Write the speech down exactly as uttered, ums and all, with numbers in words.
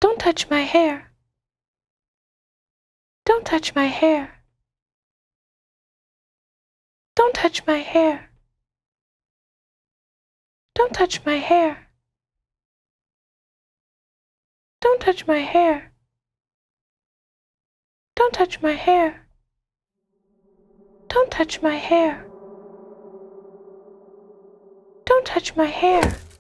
Don't touch my hair. Don't touch my hair. Don't touch my hair. Don't touch my hair. Don't touch my hair. Don't touch my hair. Don't touch my hair. Don't touch my hair.